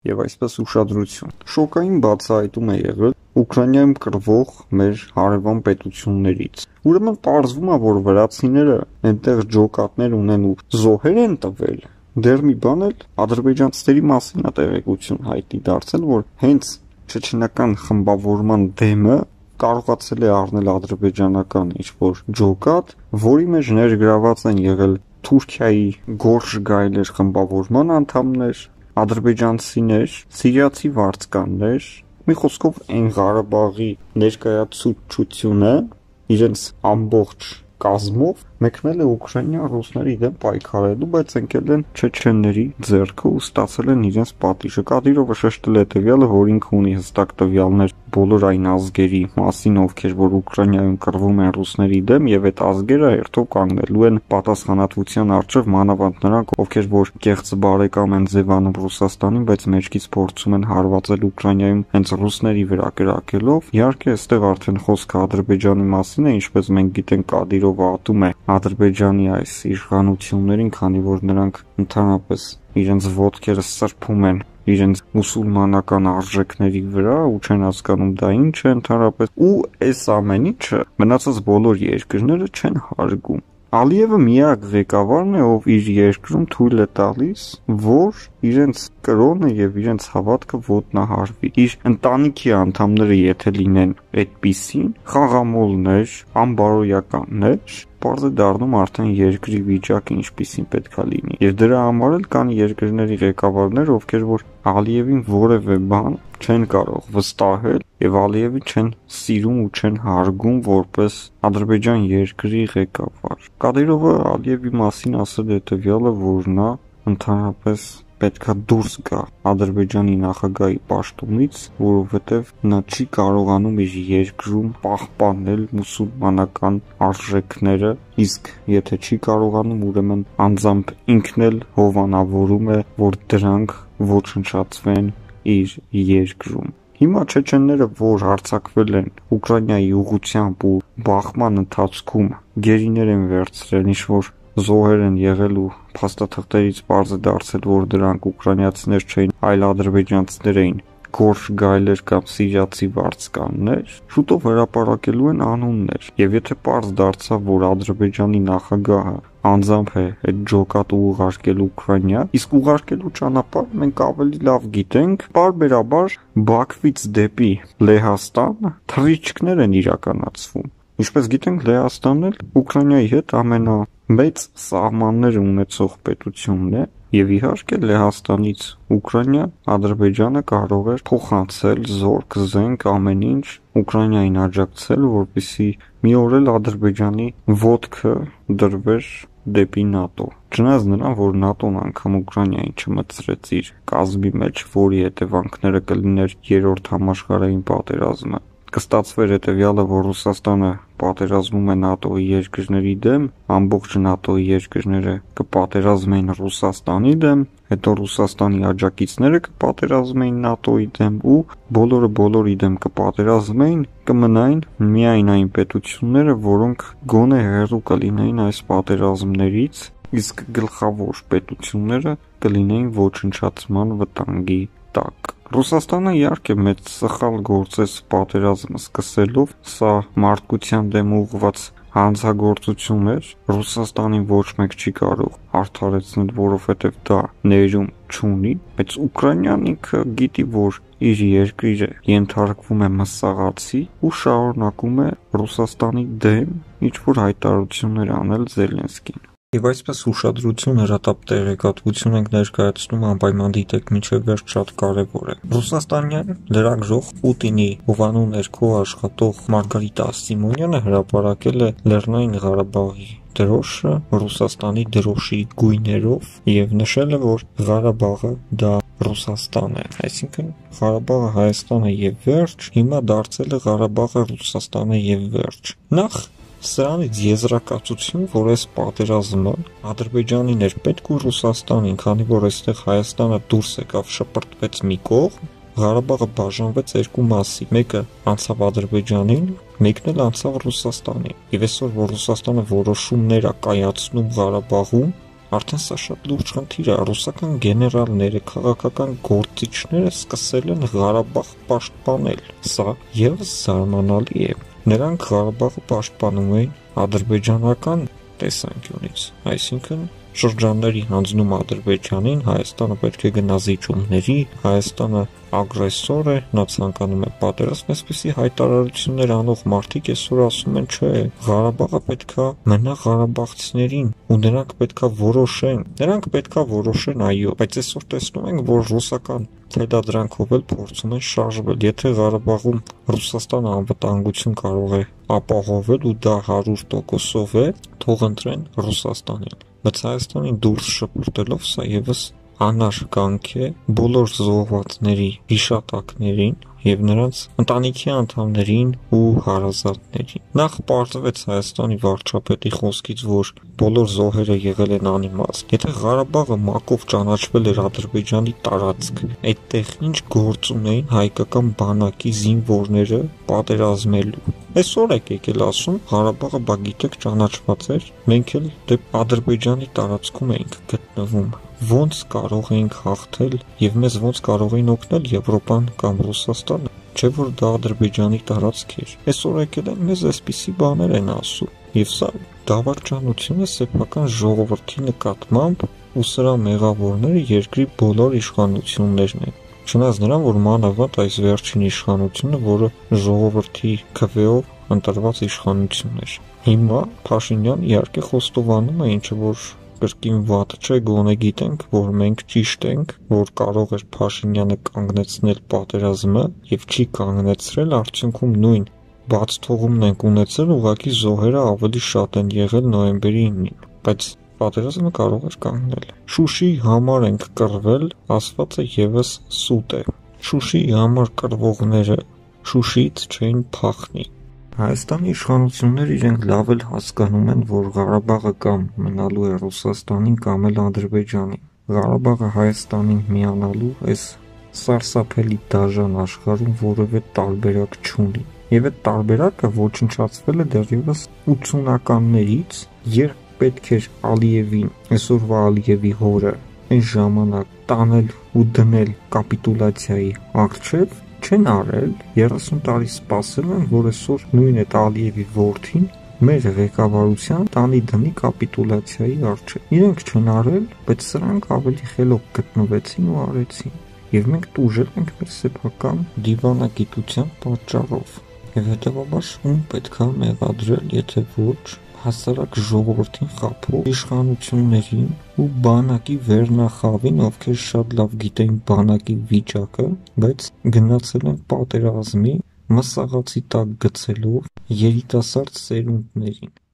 եւ այսպես ուշադրություն։ Շոկային բացահայտում է եղել Ուկրաինայում կռվող մեր հարևան պետություններից։ Ուրեմն պարզվում է, որ վրացիները այնտեղ ջոկատներ ունեն ու զոհեր են տվել։ Դեռ մի բան էլ ադրբեջանցիների մասին է տեղեկություն հայտնի դարձել, որ հենց չեչենական խմբավորման դեմը կարողացել է առնել ադրբեջանական ինչ-որ ջոկատ, որի մեջ ներգրաված են եղել Թուրքիայի Գորժ Գայլեր խմբավորման անդամներ, ադրբեջանցիներ, սիրիացի վարձկաններ, մի խոսքով այն Ղարաբաղի ներկայացուցչությունը իրենց ամբողջ կազմով մեկնել է Ուկրաինա ռուսների դեմ պայքարելու, բայց ընկել են չեչենների ձեռքը ու ստացել են իրենց պատիժը։ Կադիրովը շեշտել է հետևյալը, որ ինքը ունի հստակ տվյալներ բոլոր այն ազգերի մասին, ովքեր որ Ուկրաինայում կռվում են ռուսների դեմ, եւ այդ ազգերը հերթով կանգնելու են պատասխանատվության առջև, մանավանդ նրանք, ովքեր որ կեղծ բարեկամ են ձևանում Ռուսաստանին, բայց մեջքից փորձում են հարվածել Ուկրաինայում հենց ռուսների վրա կրակելով։ Իհարկե, այստեղ արդեն խոսքը Ադրբեջանի մասին է, ինչպես մենք գիտենք, Կադիրովը ատում է Ադրբեջանի այս իշխանություններին, քանի որ նրանք ընդհանրապես իրենց ոտքերը սրբում են իրենց մուսուլմանական արժեքների վրա ու չեն հասկանում դա ինչ է ընդհանրապես, ու այս ամեն ինչը մնացած բոլոր երկրները չեն հարգում։ Ալիևը միակ ղեկավարն է, ով իր երկրում թույլ է տալիս, որ իրենց կրոնը եւ իրենց հավատքը ոտնահարվի։ Իր ընտանիքի անդամները եթե լինեն այդպիսին, խաղամոլներ, անբարոյականներ, պարզ է դառնում արդեն երկրի վիճակը ինչպիսին պետք է լինի։ Եվ դրա համար էլ կան երկրների ղեկավարներ, ովքեր որ Ալիևին որևէ բան չեն կարող վստահել եւ Ալիևին չեն սիրում ու չեն հարգում որպես Ադրբեջան երկրի ղեկավար։ Կադիրովը Ալիևի մասին ասել է հետեւյալը, որ նա ընդհանրապես պետքա դուրս գա Ադրբեջանի նախագահի պաշտոնից, որովհետև նա չի կարողանում իր երկրում պահպանել մուսուլմանական արժեքները, իսկ եթե չի կարողանում, ուրեմն անձամբ ինքն էլ հովանավորում է, որ դրանք ոչնչացվեն իր երկրում։ Հիմա չեչենները, որ հարձակվել են Ուկրաինայի ուղղությամբ ու բախման ընթացքում գերիներ են վերցրել, ինչ-որ զոհեր են եղել ու փաստաթղթերից պարզ է դարձել, որ դրանք ուկրաինացիներ չէին, այլ ադրբեջանցիներ էին, Գորժ Գայլեր կամ սիրիացի վարձկաններ, շուտով հրապարակելու են անուններ։ Եվ եթե պարզ դարձավ, որ Ադրբեջանի նախագահը անձամբ է այդ ջոկատը ուղարկել Ուկրաինա, իսկ ուղարկելու ճանապարհը մենք ավելի լավ գիտենք, պարբերաբար Բաքվից դեպի Լեհաստան թռիչքներ են իրականացվում։ Ինչպես գիտենք, Լեհաստանն էլ Ուկրաինայի հետ ամենամեծ սահմանները ունեցող պետությունն է, եւ իհարկե Լեհաստանից Ուկրաինա Ադրբեջանը կարող էր փոխանցել զորք, զենք, ամեն ինչ Ուկրաինային աջակցել, որպեսզի մի օր էլ Ադրբեջանի ոտքը դրվեր դեպի ՆԱՏՕ։ Չնայած նրան, որ ՆԱՏՕ-ն անգամ Ուկրաինային չմտցրեց իր կազմի մեջ, որի հետևանքները կլիներ երրորդ համաշխարհային պատերազմը։ Կստացվեր հետևյալը, որ Ռուսաստանը պատերազմում է ՆԱՏՕ-ի երկրների դեմ, ամբողջ ՆԱՏՕ-ի երկրները կպատերազմեին Ռուսաստանի դեմ, հետո Ռուսաստանի աջակիցները կպատերազմեին ՆԱՏՕ-ի դեմ ու բոլորի դեմ կպատերազմեին, կմնային միայն այն պետությունները, որոնք գոնե հեռու կլինեին այս պատերազմներից, իսկ գլխավոր պետությունները կլինեին ոչնչացման վտանգի տակ։ Ռուսաստանը իհարկե մեծ սխալ գործեց պատերազմը սկսելով, սա մարդկության դեմ ուղղված հանցագործություն էր, Ռուսաստանին ոչ մեկ չի կարող արդարացնել, որովհետև դա ներում չունի, բայց Ուկրաինան ինքը գիտի, որ իր երկիրը ենթարկվում է մսաղացի ու շարունակում է Ռուսաստանի դեմ ինչ-որ հայտարարություններ անել Զելենսկին։ Եվ այսպես ուշադրություն հրատապ տեղեկատվություն ենք ներկայացնում, անպայման դիտեք մինչև վերջ, շատ կարևոր է։ Ռուսաստանյան լրագրող Պուտինի հովանու ներքո աշխատող Մարգարիտա Սիմոնյանը հրապարակել է Լեռնային Ղարաբաղի դրոշը Ռուսաստանի դրոշի գույներով եւ նշել է, որ Ղարաբաղը դա Ռուսաստան է, այսինքն Ղարաբաղը Հայաստանը եւ վերջ, հիմա դարձել է Ղարաբաղը Ռուսաստանը եւ վերջ։ Նախ սրանից եզրակացություն, որ այս պատերազմը Ադրբեջանին էր պետք ու Ռուսաստանին, քանի որ այստեղ Հայաստանը դուրս եկավ, շպրտվեց մի կողմ, Ղարաբաղը բաժանվեց երկու մասի, մեկը անցավ Ադրբեջանին, մեկն էլ անցավ Ռուսաստանին։ Եվ այսօր, որ Ռուսաստանը որոշումներ է կայացնում Ղարաբաղում, Արդեն սա շատ լուրջ խնդիր է, ռուսական գեներալները, քաղաքական գործիչները սկսել են Ղարաբաղ պաշտպանել, սա ևս զարմանալի է, նրանք Ղարաբաղը պաշտպանում էին ադրբեջանական տեսանկյունից, այսինքն շրջանների հանձնում Ադրբեջանին, Հայաստանը պետք է գնա զիջումների, Հայաստանը ագրեսոր է, նա ցանկանում է պատերազմ, այսպիսի հայտարարություններ անող մարդիկ այսօր ասում են, չէ, Ղարաբաղը պետքա մնա ղարաբաղցիներին ու նրանք պետքա որոշեն, այո, բայց այսօր տեսնում ենք, որ ռուսական թելադրանքով էլ փորձում են շարժվել, եթե Ղարաբաղում Ռուսաստանը անվտանգություն կարող է ապահովել ու դա 100%-ով է, թող ընտրեն Ռուսաստանին, բայց Հայաստանին դուրս շպրտելով սա ևս անարգանք է բոլոր զոհվածների հիշատակներին և նրանց ընտանիքի անդամներին ու հարազատներին։ Նախ պարզվեց Հայաստանի վարչապետի խոսքից, որ բոլոր զոհերը եղել են անիմաստ։ Եթե Ղարաբաղը ՄԱԿ-ով ճանաչվել էր Ադրբեջանի տարածք, այդտեղ ինչ գործ ունեին հայկական բանակի զինվորները պատերազմելու։ Այսօր եք եկել ասում, Ղարաբաղը բա գիտեք ճանաչված էր, մենք էլ Ադրբեջանի տարածքում էինք գտնվում։ Ոնց կարող էինք հաղթել և մեզ ոնց կարող էին օգնել Եվրոպան կամ Ռուսաստանը, չէ որ դա Ադրբեջանի տարածք էր։ Այսօր եկել են մեզ այսպիսի բաներ են ասում, և սա դավաճանություն է սեփական ժողովրդի նկատմամբ ու սրա մեղավորները երկրի բոլոր իշխանություններն են։ Չնայած նրան, որ մանավանդ այս վերջին իշխանությունը, որը ժողովրդի քվեով ընտրված իշխանություն էր։ Հիմա Փաշինյան իհարկե խոստովանում է, ինչը որ կրկին վատ չէ, գոնե գիտենք, որ մենք ճիշտ ենք, որ կարող էր Փաշինյանը կանգնեցնել պատերազմը և չի կանգնեցրել, արդյունքում նույն բաց թողումն ենք ունեցել, ուղղակի զոհերը ավելի շատ են եղել նոյեմբերի 9-ին, բայց պատերազմը կարող էր կանգնել։ Շուշիի համար ենք կռվել, ասվածը ևս սուտ է։ Շուշիի համար կռվողները Շուշիից չէին փախնի։ Հայաստանի իշխանությունները իրենք լավ էլ հասկանում են, որ Ղարաբաղը կամ մնալու է Ռուսաստանին կամ էլ Ադրբեջանին։ Ղարաբաղը Հայաստանին միանալու այս սարսափելի դաժան աշխարհում որևէ տարբերակ չունի։ Եվ այդ տարբերակը ոչնչացվել է դեռևս 80-ականներից, երբ պետք էր Ալիևին, այսօրվա Ալիևի հորը, այն ժամանակ տանել ու դնել կապիտուլյացիայի առջև, չեն արել, 30 տարի սպասել են, որ այսօր նույն այդ Ալիևի որդին մեր ղեկավարության տանի դնի կապիտուլյացիայի առջև։ Իրենք չեն արել, բայց սրանք ավելի խելոք գտնվեցին ու արեցին։ Եվ մենք տուժել ենք մեր սեփական դիվանագիտության պատճառով։ Եվ հետևաբար ում պետքա մեղադրել, եթե ոչ հասարակ ժողովրդին խաբող իշխանություններին ու բանակի վերնախավին, ովքեր շատ լավ գիտեն բանակի վիճակը, բայց գնացել են պատերազմի մսաղացի տակ գցելով երիտասարդ սերունդներին։